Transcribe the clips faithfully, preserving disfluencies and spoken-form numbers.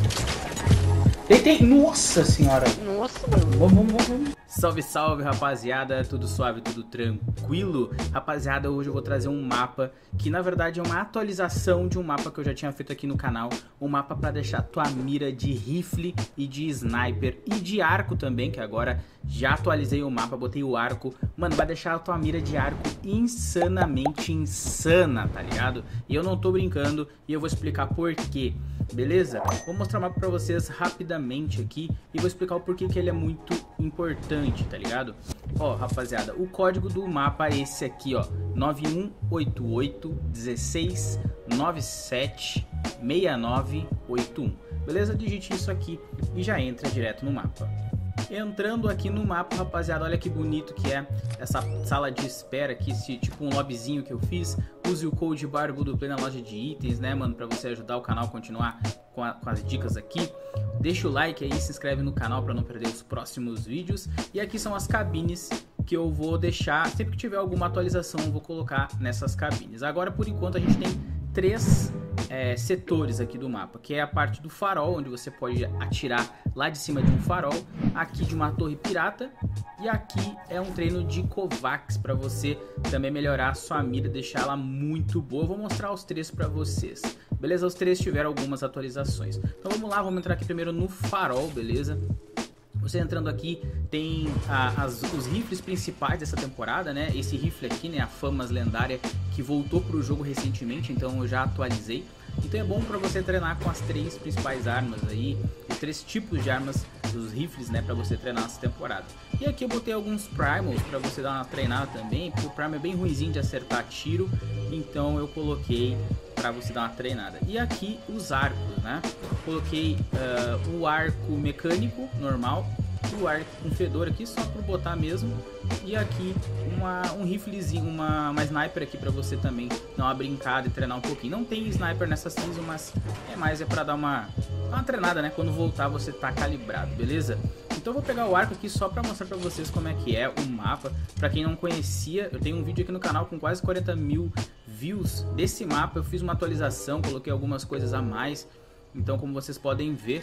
Deitei. Nossa senhora. Nossa, mano. Vamos, vamos, vamos, vamos. Salve, salve, rapaziada, tudo suave, tudo tranquilo? Rapaziada, hoje eu vou trazer um mapa que na verdade é uma atualização de um mapa que eu já tinha feito aqui no canal. Um mapa pra deixar tua mira de rifle e de sniper e de arco também, que agora já atualizei o mapa, botei o arco. Mano, vai deixar a tua mira de arco insanamente insana, tá ligado? E eu não tô brincando e eu vou explicar por quê. Beleza? Vou mostrar o mapa pra vocês rapidamente aqui e vou explicar o porquê que ele é muito importante, tá ligado? Ó, rapaziada, o código do mapa é esse aqui, ó, nove um oito oito um seis nove sete seis nove oito um. Beleza? Digite isso aqui e já entra direto no mapa. Entrando aqui no mapa, rapaziada, olha que bonito que é essa sala de espera aqui, esse tipo um lobbyzinho que eu fiz. Use o code BARBUDOPLAY na loja de itens, né, mano, pra você ajudar o canal a continuar com, a, com as dicas aqui. Deixa o like aí, se inscreve no canal pra não perder os próximos vídeos. E aqui são as cabines que eu vou deixar, sempre que tiver alguma atualização eu vou colocar nessas cabines. Agora, por enquanto, a gente tem três é, setores aqui do mapa, que é a parte do farol, onde você pode atirar lá de cima de um farol, aqui de uma torre pirata, e aqui é um treino de Kovacs para você também melhorar a sua mira, deixar ela muito boa. Eu vou mostrar os três para vocês, beleza? Os três tiveram algumas atualizações. Então vamos lá, vamos entrar aqui primeiro no farol, beleza? Você entrando aqui tem a, as, os rifles principais dessa temporada, né? Esse rifle aqui, né? A Famas lendária que voltou para o jogo recentemente, então eu já atualizei. Então é bom para você treinar com as três principais armas aí, os três tipos de armas dos rifles, né? Para você treinar nessa temporada. E aqui eu botei alguns primals para você dar uma treinada também, porque o primal é bem ruimzinho de acertar tiro, então eu coloquei para você dar uma treinada. E aqui os arcos, né? Coloquei uh, o arco mecânico normal, o arco com fedor aqui só para botar mesmo, e aqui uma, um riflezinho, uma, uma sniper aqui para você também dar uma brincada e treinar um pouquinho. Não tem sniper nessa season, mas é mais é para dar uma, uma treinada, né? Quando voltar você tá calibrado, beleza? Então eu vou pegar o arco aqui só para mostrar para vocês como é que é o mapa. Para quem não conhecia, eu tenho um vídeo aqui no canal com quase quarenta mil views desse mapa. Eu fiz uma atualização, coloquei algumas coisas a mais. Então, como vocês podem ver,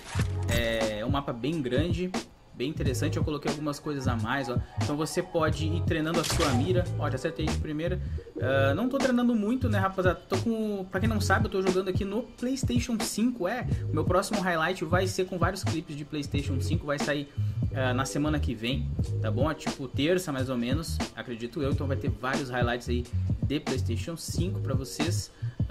é um mapa bem grande, bem interessante. Eu coloquei algumas coisas a mais, ó. Então você pode ir treinando a sua mira. Ó, já acertei de primeira. Uh, não tô treinando muito, né, rapaziada? Tô com... Pra quem não sabe, eu tô jogando aqui no PlayStation cinco. É, o meu próximo highlight vai ser com vários clipes de PlayStation cinco. Vai sair uh, na semana que vem, tá bom? É tipo terça, mais ou menos, acredito eu. Então vai ter vários highlights aí de PlayStation cinco pra vocês.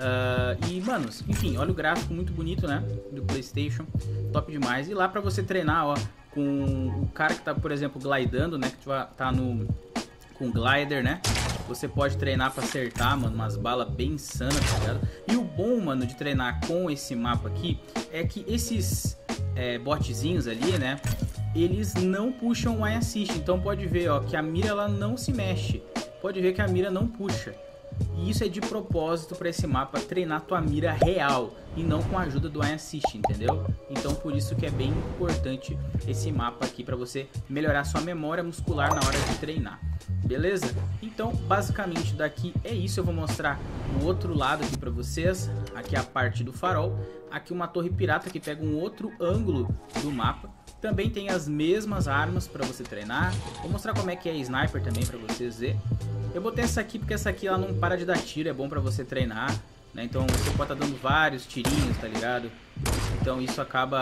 Uh, e, mano, enfim, olha o gráfico muito bonito, né? Do PlayStation. Top demais. E lá pra você treinar, ó, com o cara que tá, por exemplo, glidando, né? Que tá no... com glider, né? Você pode treinar pra acertar, mano, umas balas bem insanas, tá ligado? E o bom, mano, de treinar com esse mapa aqui é que esses é, botzinhos ali, né? Eles não puxam o eye assist. Então pode ver, ó, que a mira ela não se mexe. Pode ver que a mira não puxa. E isso é de propósito para esse mapa treinar tua mira real e não com a ajuda do eye assist, entendeu? Então por isso que é bem importante esse mapa aqui para você melhorar sua memória muscular na hora de treinar. Beleza? Então basicamente daqui é isso. Eu vou mostrar o outro lado aqui para vocês. Aqui é a parte do farol. Aqui uma torre pirata que pega um outro ângulo do mapa. Também tem as mesmas armas para você treinar. Vou mostrar como é que é a sniper também para vocês verem. Eu botei essa aqui porque essa aqui ela não para de dar tiro, é bom pra você treinar, né? Então você pode estar dando vários tirinhos, tá ligado? Então isso acaba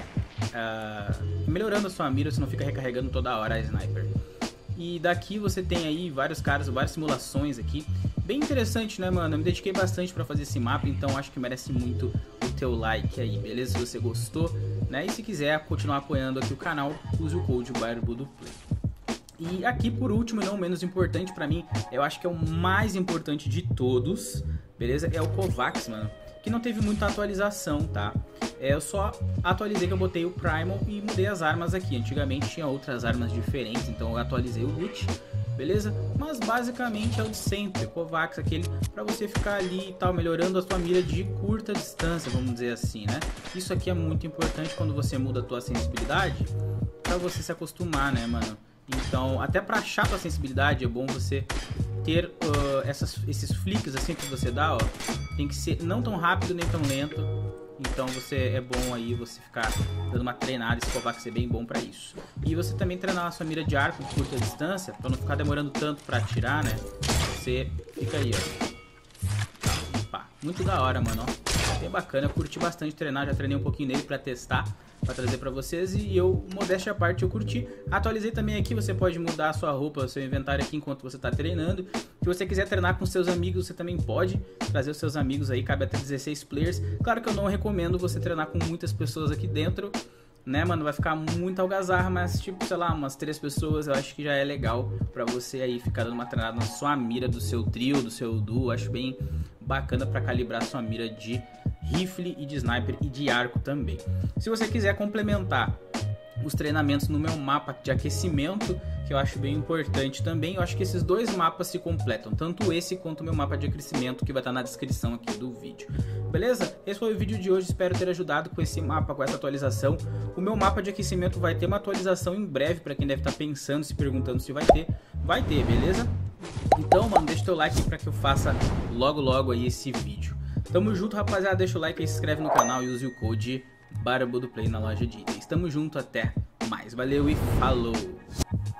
uh, melhorando a sua mira, você não fica recarregando toda hora a sniper. E daqui você tem aí vários caras, várias simulações aqui. Bem interessante, né, mano? Eu me dediquei bastante pra fazer esse mapa, então acho que merece muito o teu like aí, beleza? Se você gostou, né? E se quiser continuar apoiando aqui o canal, use o code BARBUDOPLAY. E aqui por último e não menos importante pra mim, eu acho que é o mais importante de todos, beleza? É o Kovacs, mano, que não teve muita atualização, tá? É, eu só atualizei que eu botei o Primal e mudei as armas aqui. Antigamente tinha outras armas diferentes, então eu atualizei o loot, beleza? Mas basicamente é o de sempre, o Kovacs, aquele pra você ficar ali e tal, melhorando a sua mira de curta distância, vamos dizer assim, né? Isso aqui é muito importante quando você muda a tua sensibilidade, pra você se acostumar, né, mano? Então, até pra achar tua sensibilidade é bom você ter uh, essas, esses flicks assim que você dá, ó. Tem que ser não tão rápido nem tão lento. Então você é bom aí você ficar dando uma treinada, esse Kovac ser bem bom pra isso. E você também treinar a sua mira de arco de curta distância, pra não ficar demorando tanto pra atirar, né? Você fica aí, ó. Opa, muito da hora, mano, ó. Bem bacana, eu curti bastante treinar, já treinei um pouquinho nele pra testar, pra trazer pra vocês, e eu, modéstia à parte, eu curti. Atualizei também aqui, você pode mudar a sua roupa, o seu inventário aqui enquanto você tá treinando. Se você quiser treinar com seus amigos, você também pode trazer os seus amigos aí, cabe até dezesseis players. Claro que eu não recomendo você treinar com muitas pessoas aqui dentro, né, mano, vai ficar muito algazarra, mas tipo, sei lá, umas três pessoas eu acho que já é legal pra você aí ficar dando uma treinada na sua mira do seu trio, do seu duo. Acho bem bacana pra calibrar sua mira de rifle e de sniper e de arco também. Se você quiser complementar os treinamentos no meu mapa de aquecimento, que eu acho bem importante também, eu acho que esses dois mapas se completam, tanto esse quanto o meu mapa de aquecimento, que vai estar na descrição aqui do vídeo. Beleza? Esse foi o vídeo de hoje, espero ter ajudado com esse mapa, com essa atualização. O meu mapa de aquecimento vai ter uma atualização em breve, para quem deve estar pensando, se perguntando se vai ter. Vai ter, beleza? Então, mano, deixa o teu like para que eu faça logo logo aí esse vídeo. Tamo junto, rapaziada, deixa o like aí, se inscreve no canal e use o code BarbudoPlay na loja de itens. Tamo junto, até mais, valeu e falou!